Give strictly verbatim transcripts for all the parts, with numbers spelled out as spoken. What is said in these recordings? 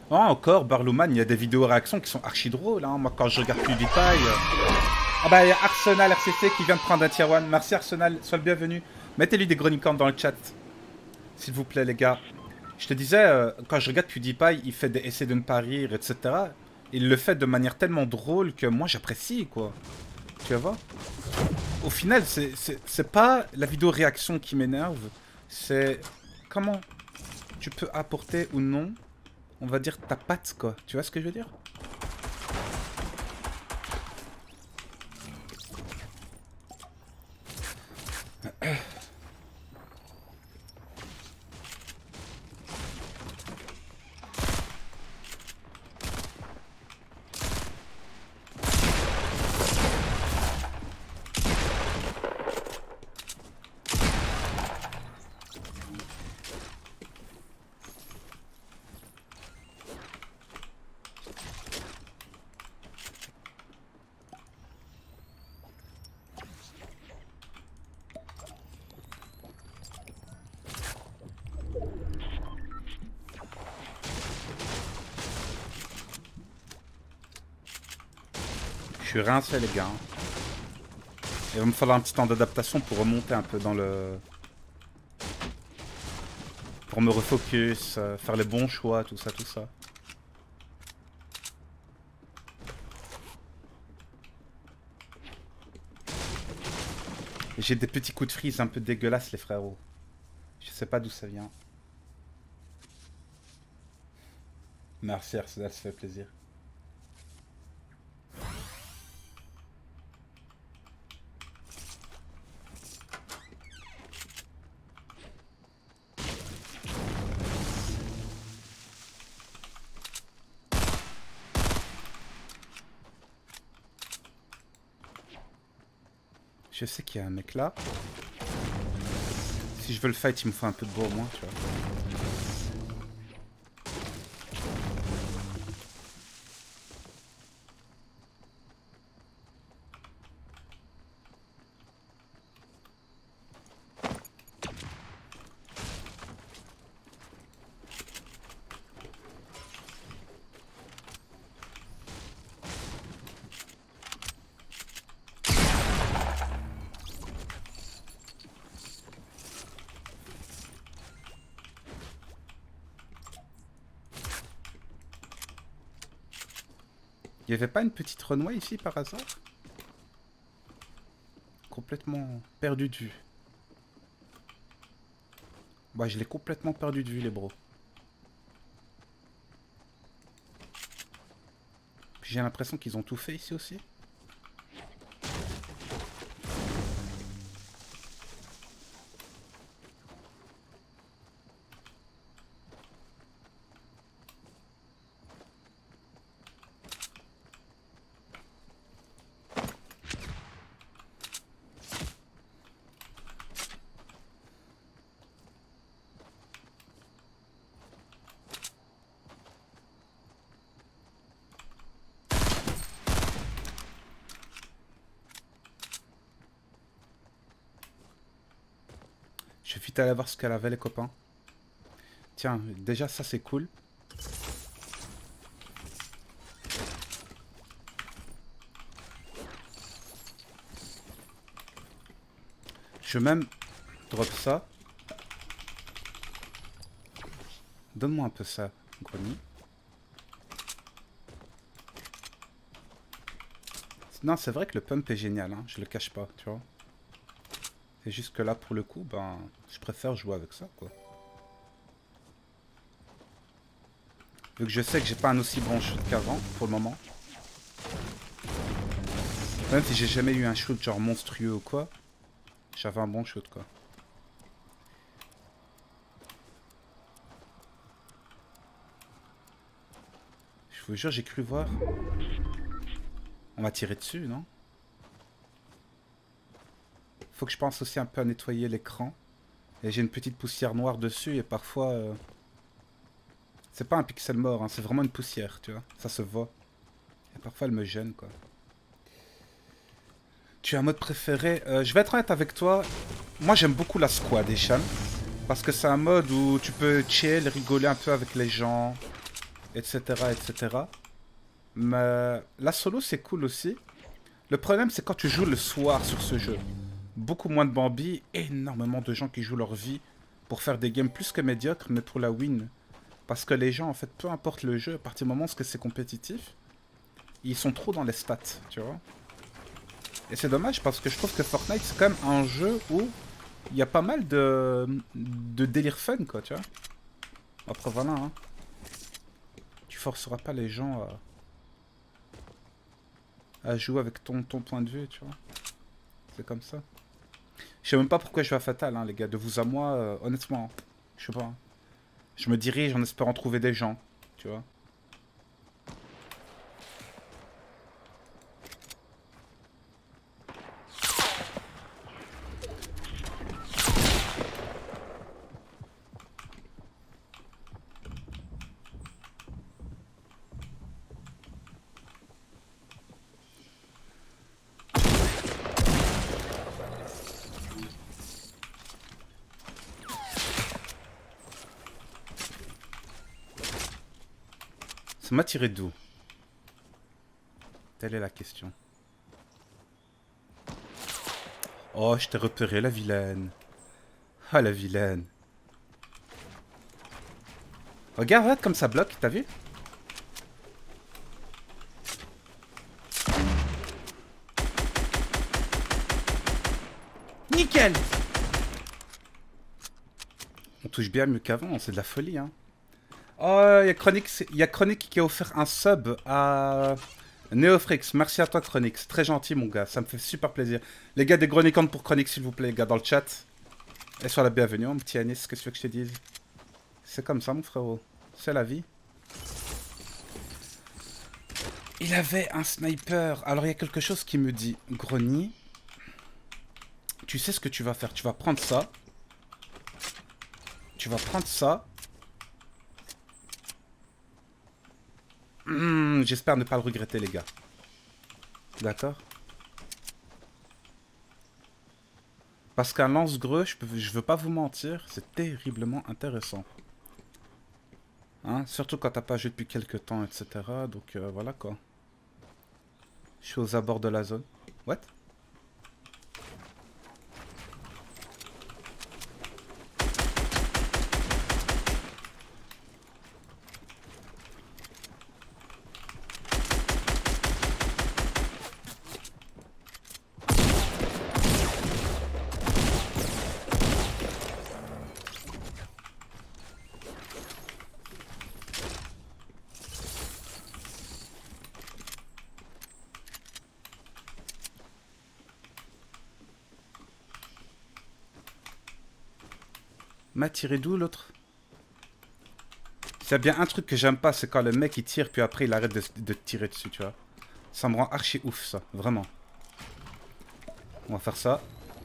Oh, encore, Barlowman, il y a des vidéos réactions qui sont archi drôles. Hein. Moi, quand je regarde PewDiePie... Euh... Ah bah, il y a Arsenal R C C qui vient de prendre un tier one. Merci Arsenal, sois le bienvenu. Mettez-lui des grenicorns dans le chat. S'il vous plaît, les gars. Je te disais, euh, quand je regarde PewDiePie, il fait des essais de ne pas rire, et cetera. Il le fait de manière tellement drôle que moi, j'apprécie, quoi. Tu vas voir? Au final, c'est pas la vidéo réaction qui m'énerve. C'est comment tu peux apporter ou non, on va dire, ta patte, quoi. Tu vois ce que je veux dire? Je suis rincé, les gars. Il va me falloir un petit temps d'adaptation pour remonter un peu dans le... Pour me refocus, euh, faire les bons choix, tout ça, tout ça. J'ai des petits coups de freeze un peu dégueulasses, les frérots. Je sais pas d'où ça vient. Merci Arsenal, ça fait plaisir. Je sais qu'il y a un mec là. Si je veux le fight, il me faut un peu de bois au moins, tu vois. Il n'y avait pas une petite renouée ici par hasard? Complètement perdu de vue. Bah, je l'ai complètement perdu de vue, les bros. J'ai l'impression qu'ils ont tout fait ici aussi. Je vais vite aller voir ce qu'elle avait, les copains. Tiens, déjà ça c'est cool. Je vais même drop ça. Donne-moi un peu ça, Grony. Non, c'est vrai que le pump est génial, hein, je le cache pas, tu vois. C'est juste que là, pour le coup, ben, je préfère jouer avec ça, quoi. Vu que je sais que j'ai pas un aussi bon shoot qu'avant, pour le moment. Même si j'ai jamais eu un shoot genre monstrueux ou quoi, j'avais un bon shoot, quoi. Je vous jure, j'ai cru voir. On va tirer dessus, non? Faut que je pense aussi un peu à nettoyer l'écran. Et j'ai une petite poussière noire dessus et parfois... Euh... C'est pas un pixel mort, hein, c'est vraiment une poussière, tu vois. Ça se voit. Et parfois elle me gêne, quoi. Tu as un mode préféré? euh, Je vais être honnête avec toi. Moi j'aime beaucoup la squad, Eshan. Parce que c'est un mode où tu peux chill, rigoler un peu avec les gens. et cetera, et cetera. Mais la solo, c'est cool aussi. Le problème, c'est quand tu joues le soir sur ce jeu. Beaucoup moins de Bambi, énormément de gens qui jouent leur vie pour faire des games plus que médiocres, mais pour la win. Parce que les gens, en fait, peu importe le jeu, à partir du moment où c'est compétitif, ils sont trop dans les stats, tu vois. Et c'est dommage parce que je trouve que Fortnite, c'est quand même un jeu où il y a pas mal de, de délire fun, quoi, tu vois. Après, voilà, hein. Tu forceras pas les gens à, à jouer avec ton, ton point de vue, tu vois. C'est comme ça. Je sais même pas pourquoi je vais à Fatal, hein, les gars. De vous à moi, euh, honnêtement, je sais pas. Hein. Je me dirige en espérant trouver des gens, tu vois. Ça m'a tiré d'où? Telle est la question. Oh, je t'ai repéré, la vilaine. Ah, la vilaine. Regarde, regarde comme ça bloque, t'as vu? Nickel! On touche bien mieux qu'avant, c'est de la folie, hein. Oh, il y a Chronix, il y a Chronix qui a offert un sub à Neofrix. Merci à toi, Chronix. Très gentil, mon gars. Ça me fait super plaisir. Les gars, des gros nicans pour Chronix, s'il vous plaît, les gars, dans le chat. Et sur la bienvenue, mon petit Anis, qu'est-ce que tu veux que je te dise? C'est comme ça, mon frérot. C'est la vie. Il avait un sniper. Alors, il y a quelque chose qui me dit, Grogny, tu sais ce que tu vas faire. Tu vas prendre ça. Tu vas prendre ça. Mmh, j'espère ne pas le regretter, les gars. D'accord? Parce qu'un lance-greux, je, peux, je veux pas vous mentir, c'est terriblement intéressant. Hein? Surtout quand t'as pas joué depuis quelques temps, et cetera. Donc euh, voilà quoi. Je suis aux abords de la zone. What? M'a tiré d'où l'autre? S'il y a bien un truc que j'aime pas, c'est quand le mec il tire puis après il arrête de, de tirer dessus, tu vois. Ça me rend archi ouf ça, vraiment. On va faire ça.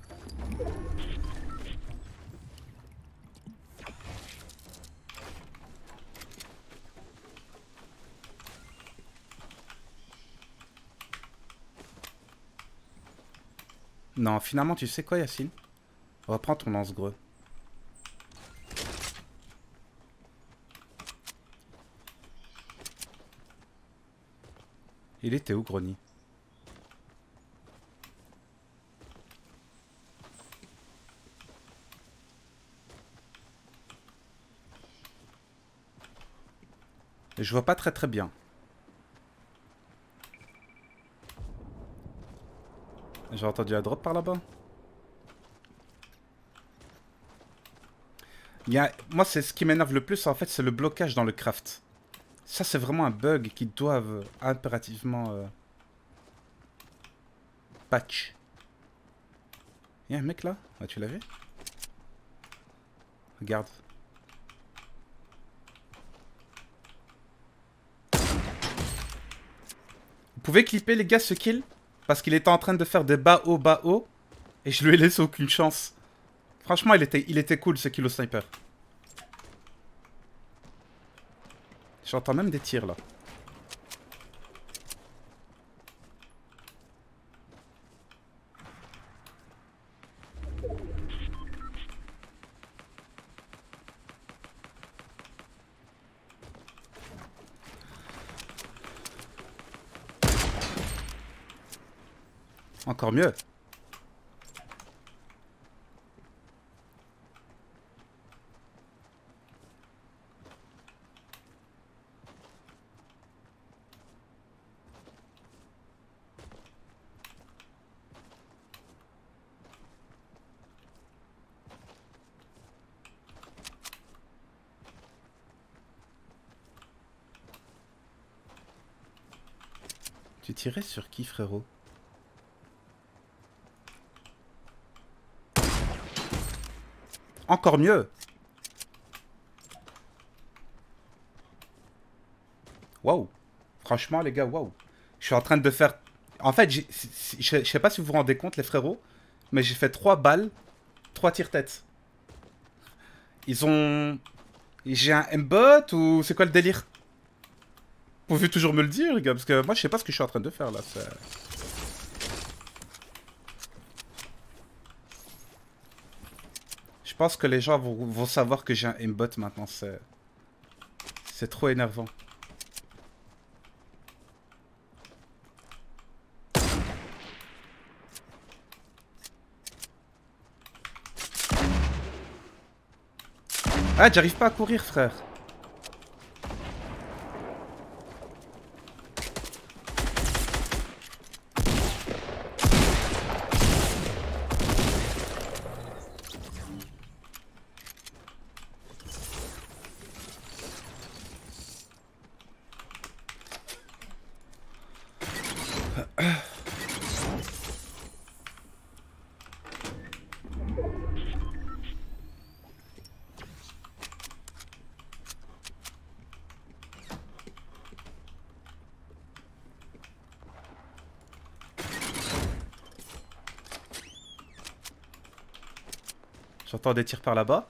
Non, finalement, tu sais quoi, Yacine? Reprends ton lance-greux. Il était où, Grogny? Je vois pas très très bien. J'ai entendu la drop par là-bas. Il y a... Moi, c'est ce qui m'énerve le plus, en fait, c'est le blocage dans le craft. Ça, c'est vraiment un bug qu'ils doivent impérativement euh, patch. Il y a un mec là? Ah, tu l'as vu? Regarde. Vous pouvez clipper, les gars, ce kill? Parce qu'il était en train de faire des bas haut, bas haut. Et je lui ai laissé aucune chance. Franchement, il était, il était cool, ce kill au sniper. J'entends même des tirs, là. Encore mieux. Tu tirais sur qui, frérot? Encore mieux. Waouh. Franchement, les gars, waouh. Je suis en train de faire... En fait, je je sais pas si vous vous rendez compte, les frérots, mais j'ai fait trois balles, trois tire-têtes. Ils ont... J'ai un M-bot ou c'est quoi le délire? Vous pouvez toujours me le dire, les gars, parce que moi, je sais pas ce que je suis en train de faire, là. Je pense que les gens vont, vont savoir que j'ai un aimbot maintenant. C'est c'est trop énervant. Ah, j'arrive pas à courir, frère. J'entends des tirs par là-bas.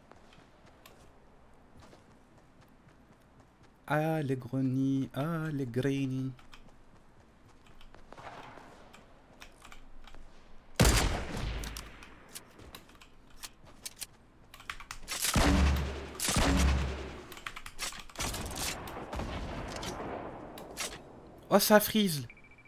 Ah, les greniers, ah, les grainy. Oh, ça freeze.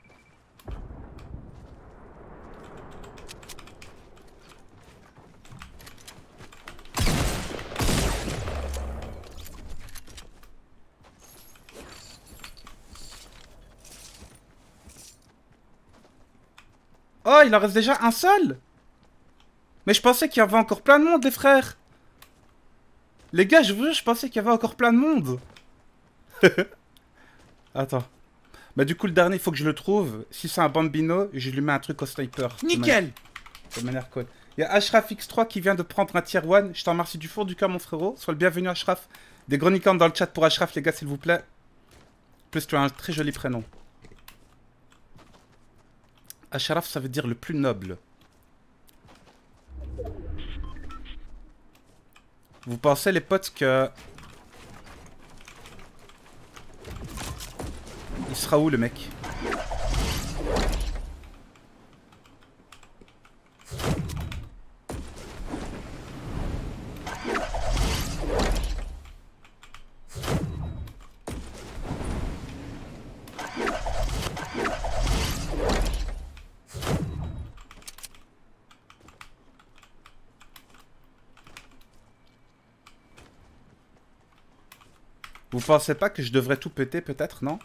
Oh, il en reste déjà un seul. Mais je pensais qu'il y avait encore plein de monde, les frères. Les gars, je vous jure, je pensais qu'il y avait encore plein de monde. Attends. Bah du coup, le dernier, il faut que je le trouve. Si c'est un bambino, je lui mets un truc au sniper. Nickel. De manière cool. Il y a Ashraf X trois qui vient de prendre un tier un. Je t'en remercie du fond du cœur, mon frérot. Sois le bienvenu, Ashraf. Des grenicornes dans le chat pour Ashraf, les gars, s'il vous plaît. En plus, tu as un très joli prénom. Ashraf, ça veut dire le plus noble. Vous pensez, les potes, que... Il sera où, le mec? Vous pensez pas que je devrais tout péter, peut-être, non?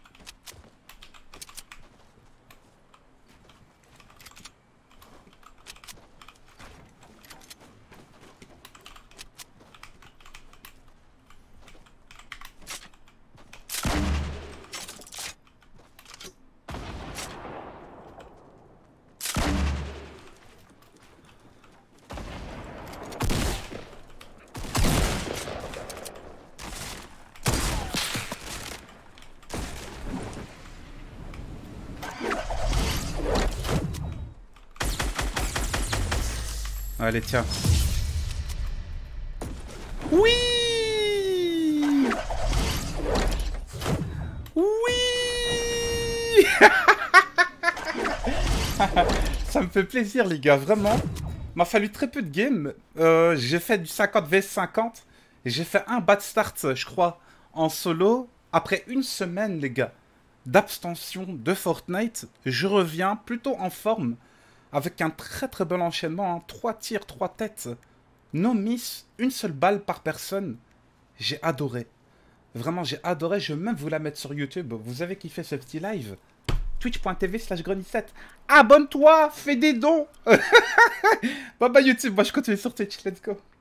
Allez, tiens. Oui. Oui. Ça me fait plaisir, les gars, vraiment. M'a fallu très peu de games. Euh, j'ai fait du cinquante vs cinquante. Et j'ai fait un bad start, je crois, en solo. Après une semaine, les gars. d'abstention de Fortnite, je reviens plutôt en forme, avec un très très bon enchaînement, hein. trois tirs, trois têtes, no miss, une seule balle par personne. J'ai adoré. Vraiment, j'ai adoré. Je vais même vous la mettre sur YouTube. Vous avez kiffé ce petit live? Twitch.tv slash Grony sept. Abonne-toi, fais des dons. Bye bye YouTube, moi je continue sur Twitch, let's go.